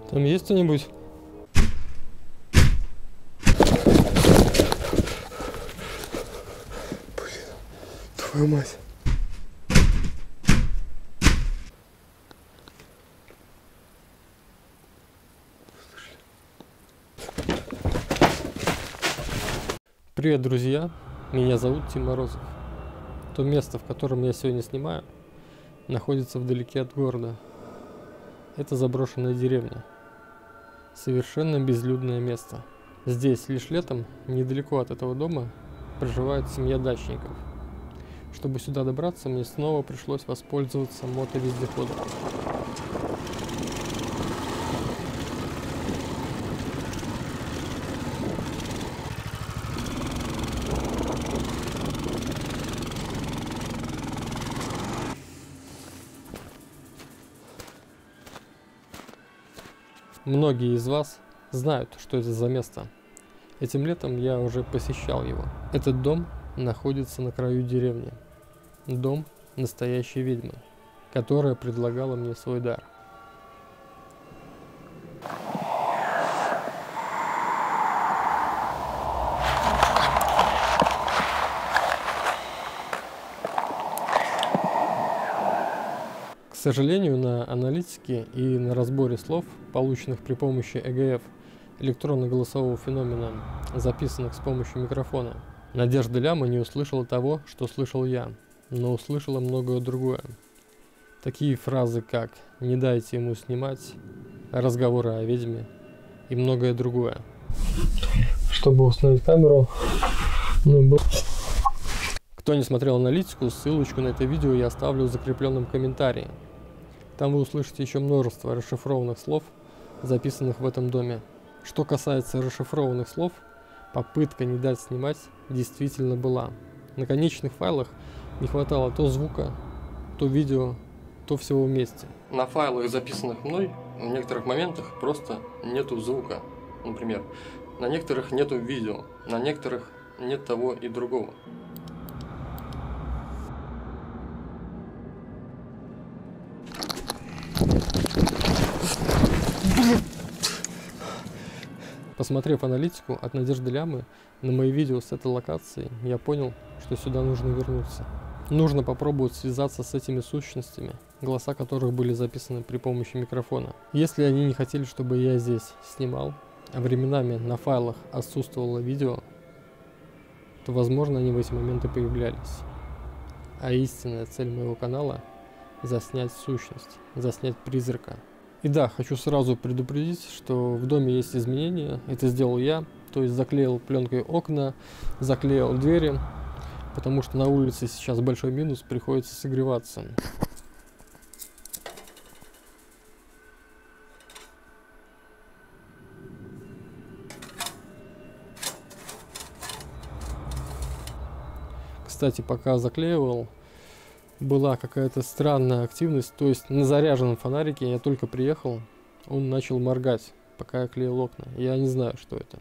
Там есть кто-нибудь? Блин, твою мать. Привет, друзья! Меня зовут Тим Морозов. То место, в котором я сегодня снимаю, находится вдалеке от города. Это заброшенная деревня. Совершенно безлюдное место. Здесь лишь летом, недалеко от этого дома, проживает семья дачников. Чтобы сюда добраться, мне снова пришлось воспользоваться мотовездеходом. Многие из вас знают, что это за место. Этим летом я уже посещал его. Этот дом находится на краю деревни. Дом настоящей ведьмы, которая предлагала мне свой дар. К сожалению, на аналитике и на разборе слов, полученных при помощи ЭГФ, электронно-голосового феномена, записанных с помощью микрофона, Надежда Ляма не услышала того, что слышал я, но услышала многое другое. Такие фразы, как «не дайте ему снимать», «разговоры о ведьме» и многое другое. Чтобы установить камеру, Кто не смотрел аналитику, ссылочку на это видео я оставлю в закрепленном комментарии. Там вы услышите еще множество расшифрованных слов, записанных в этом доме. Что касается расшифрованных слов, попытка не дать снимать действительно была. На конечных файлах не хватало то звука, то видео, то всего вместе. На файлах, записанных мной, в некоторых моментах просто нету звука. Например, на некоторых нету видео, на некоторых нет того и другого. Посмотрев аналитику от Надежды Лямы на мои видео с этой локацией, я понял, что сюда нужно вернуться. Нужно попробовать связаться с этими сущностями, голоса которых были записаны при помощи микрофона. Если они не хотели, чтобы я здесь снимал, а временами на файлах отсутствовало видео, то, возможно, они в эти моменты появлялись. А истинная цель моего канала – заснять сущность, заснять призрака. И да, хочу сразу предупредить, что в доме есть изменения. Это сделал я, то есть заклеил пленкой окна, заклеил двери, потому что на улице сейчас большой минус, приходится согреваться. Кстати, пока заклеивал, была какая-то странная активность, то есть на заряженном фонарике я только приехал, он начал моргать, пока я клеил окна. Я не знаю, что это.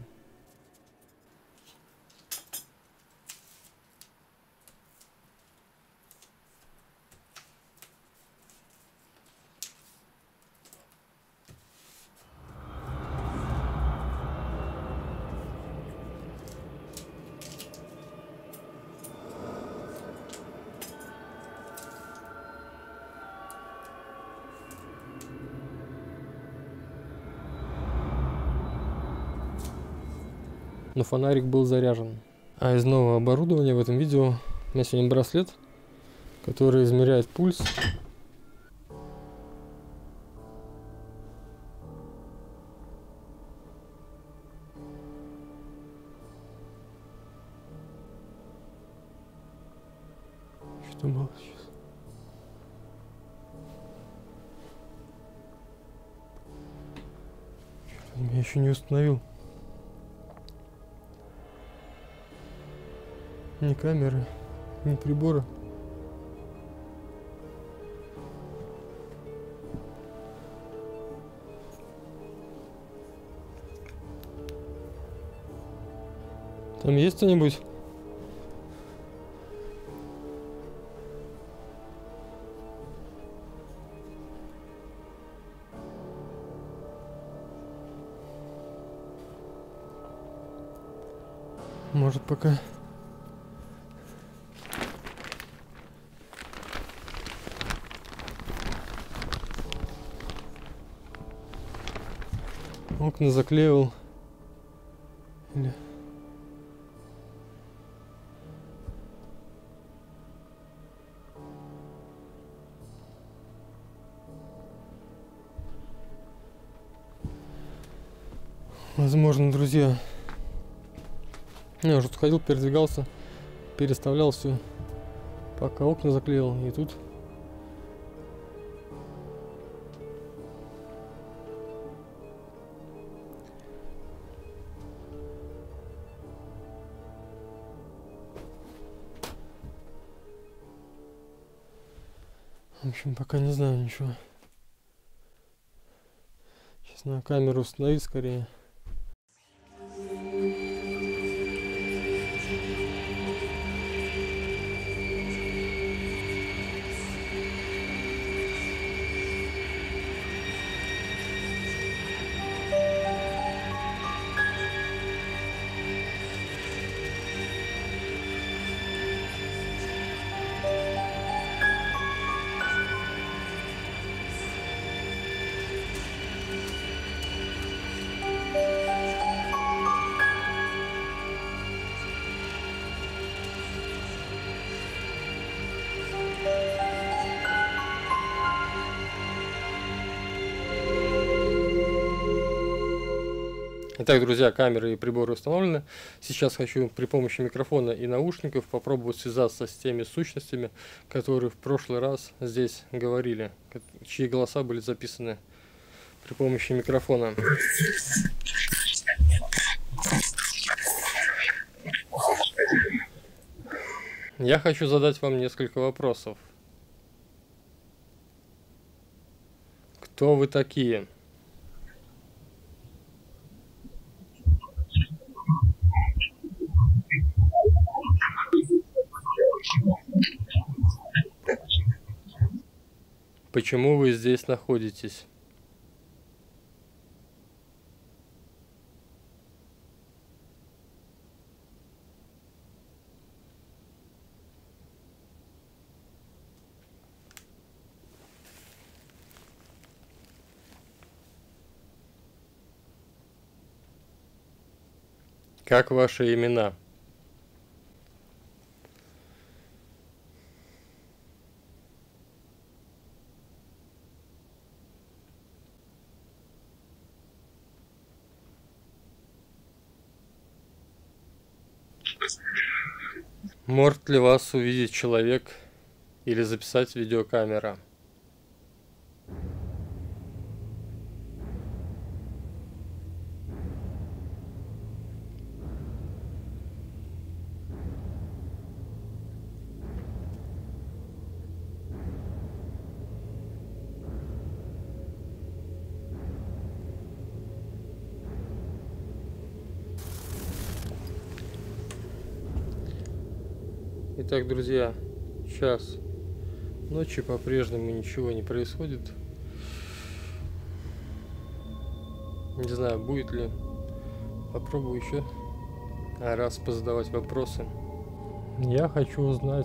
Но фонарик был заряжен. А из нового оборудования в этом видео у меня сегодня браслет, который измеряет пульс. Что мало сейчас? Я еще не установил. Ни камеры, ни прибора. Там есть кто-нибудь? Может, пока... Окна заклеил. Или... Возможно, друзья. Я уже тут ходил, передвигался, переставлял все, пока окна заклеил, и тут в общем, пока не знаю ничего. Сейчас на камеру установить скорее. Итак, друзья, камеры и приборы установлены. Сейчас хочу при помощи микрофона и наушников попробовать связаться с теми сущностями, которые в прошлый раз здесь говорили, чьи голоса были записаны при помощи микрофона. Я хочу задать вам несколько вопросов. Кто вы такие? Почему вы здесь находитесь? Как ваши имена? Может ли вас увидеть человек или записать видеокамера? Итак, друзья, час ночи, по-прежнему ничего не происходит. Не знаю, будет ли. Попробую еще раз позадавать вопросы. Я хочу узнать,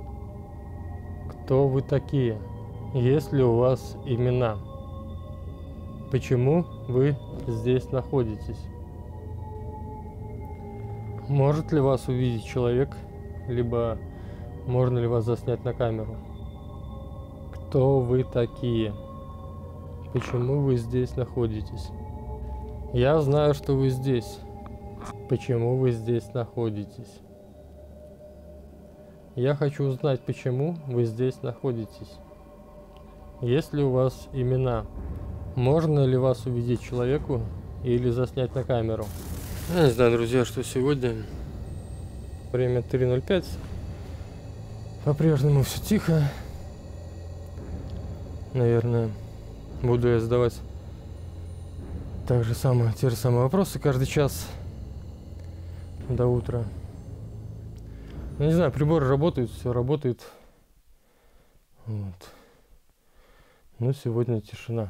кто вы такие, есть ли у вас имена, почему вы здесь находитесь, может ли вас увидеть человек, либо можно ли вас заснять на камеру. Кто вы такие? Почему вы здесь находитесь? Я знаю, что вы здесь. Почему вы здесь находитесь? Я хочу узнать, почему вы здесь находитесь. Есть ли у вас имена? Можно ли вас увидеть человеку или заснять на камеру? Я не знаю, друзья, что сегодня. Время 3:05. По-прежнему все тихо. Наверное, буду я задавать те же самые вопросы каждый час до утра. Я не знаю, приборы работают, все работает. Вот. Но сегодня тишина.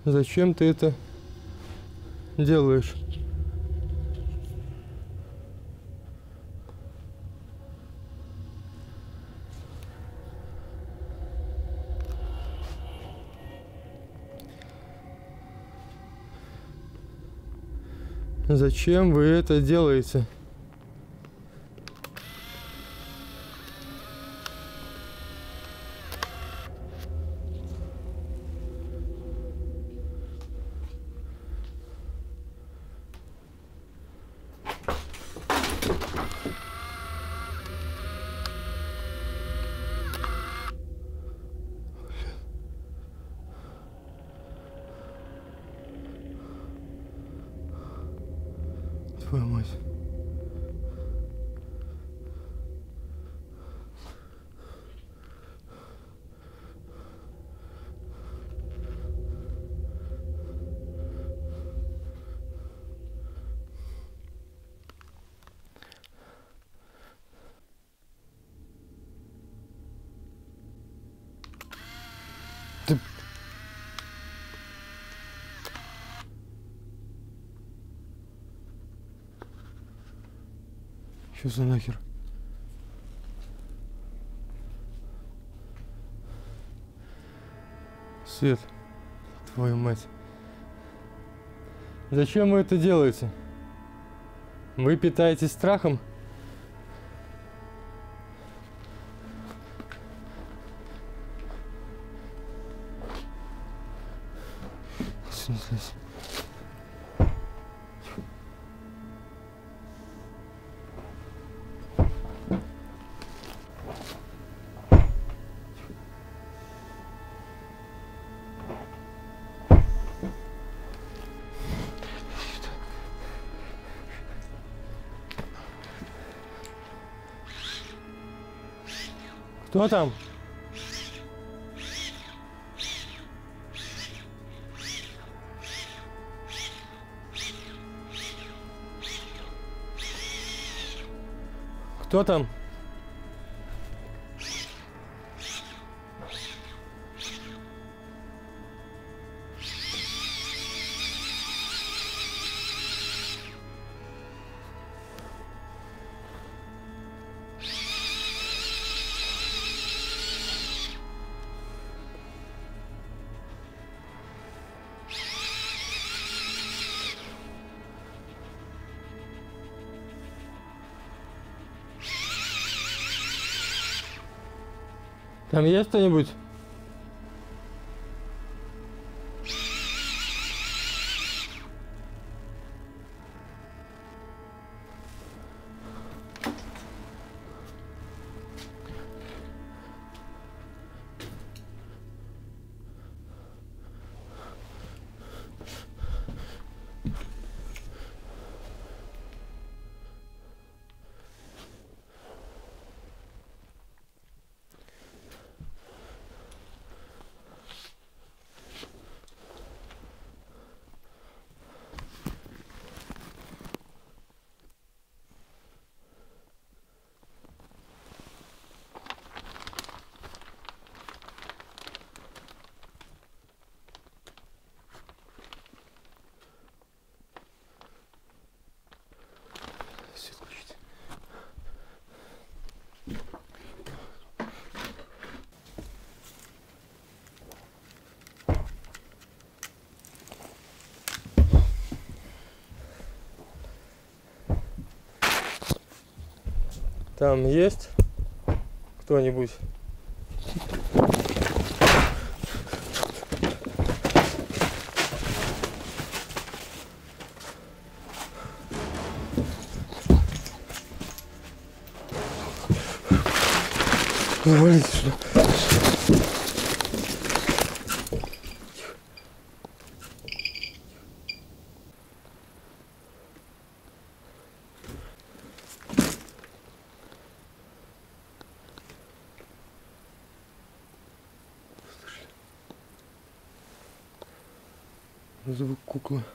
Зачем ты это делаешь? Зачем вы это делаете? Твою мать. Ты... Что за нахер? Свет, твою мать. Зачем вы это делаете? Вы питаетесь страхом? Здесь. Кто там? Кто там? Там есть кто-нибудь? Там есть кто-нибудь? Валите сюда. Звук куклы.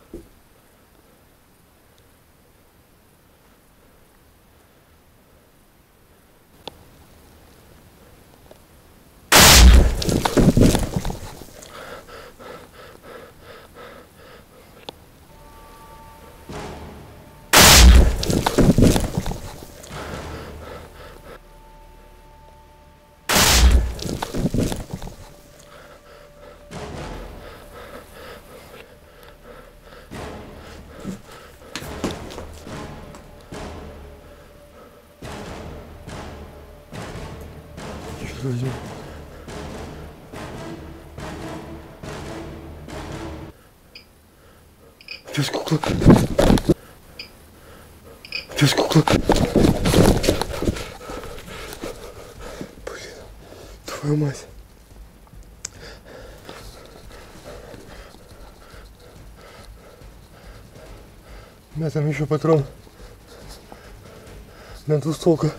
Возьму. Опять кукла. Опять кукла. Блин, твою мать. У меня там еще патрон на двустволку.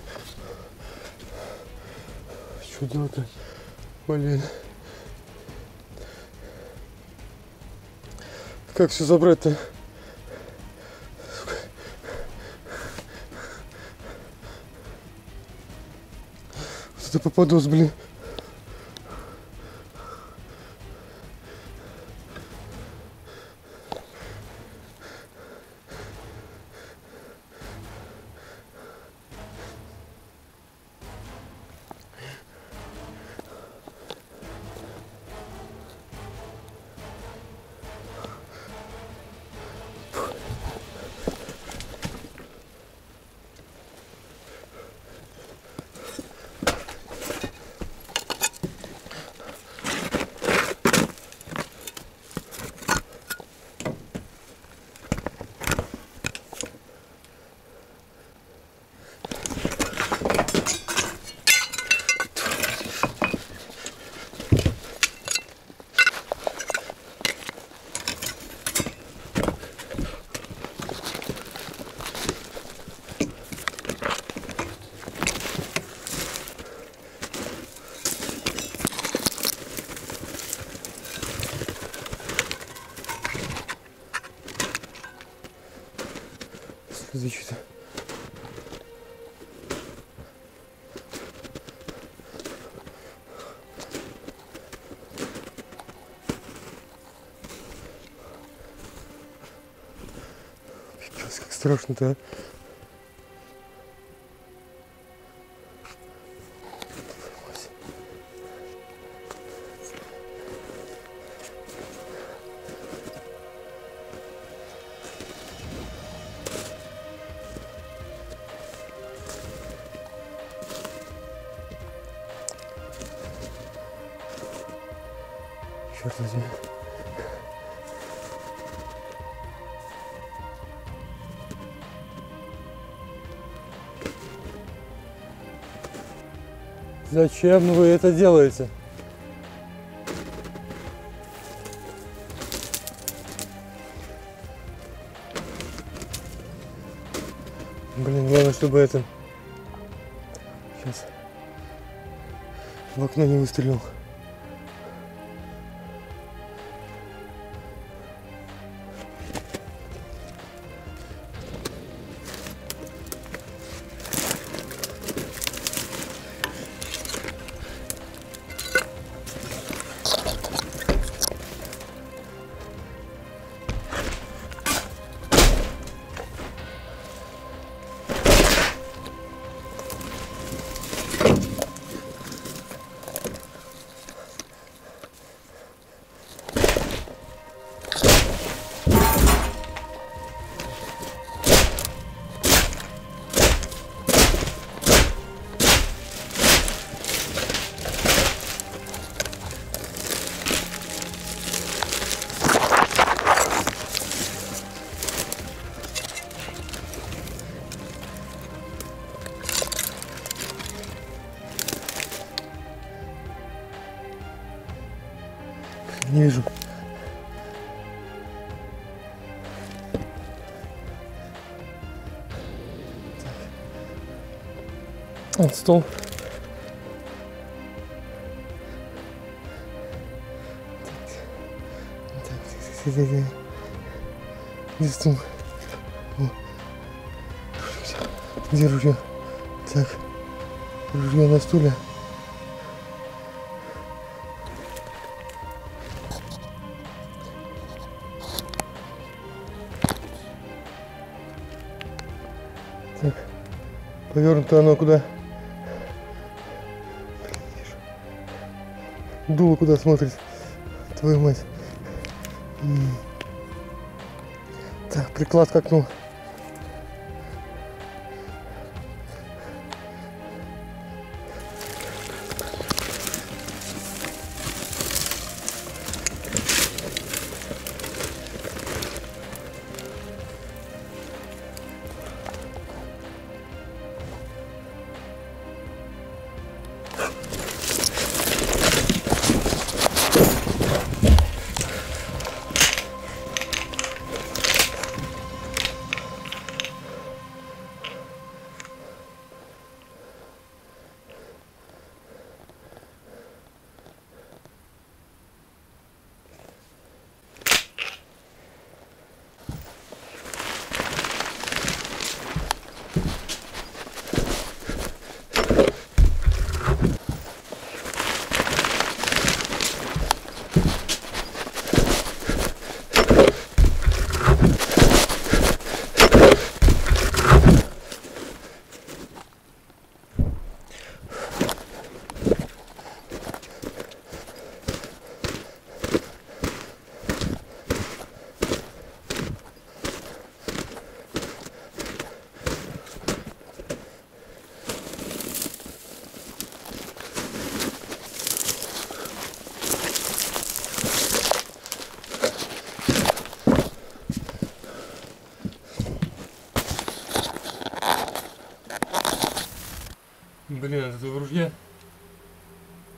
Что делать-то? Блин. Как все забрать-то? Вот это попадос, блин. Зачем-то. Пипец, как страшно-то, а. Черт возьми. Зачем вы это делаете? Блин, главное, чтобы это сейчас в окно не выстрелил. Не вижу. Вот стол. Так. Где стул? О. Где ружье? Так. Ружье на стуле. Так, повернуто оно куда? Блин, не вижу. Дуло куда смотрит? Твою мать. Так, приклад к окну.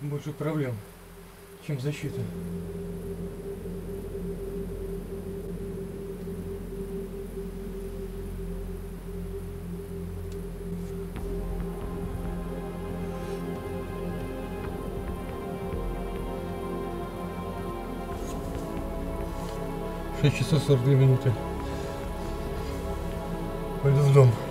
больше проблем, чем защита. Часов 42 минуты. Пойду в дом.